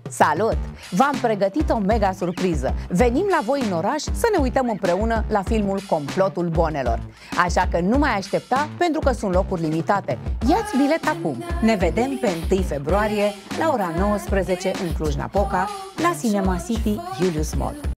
Salut! V-am pregătit o mega surpriză. Venim la voi în oraș să ne uităm împreună la filmul Complotul Bonelor. Așa că nu mai aștepta, pentru că sunt locuri limitate. Ia-ți bilet acum! Ne vedem pe 1 februarie la ora 19 în Cluj-Napoca, la Cinema City Julius Mall.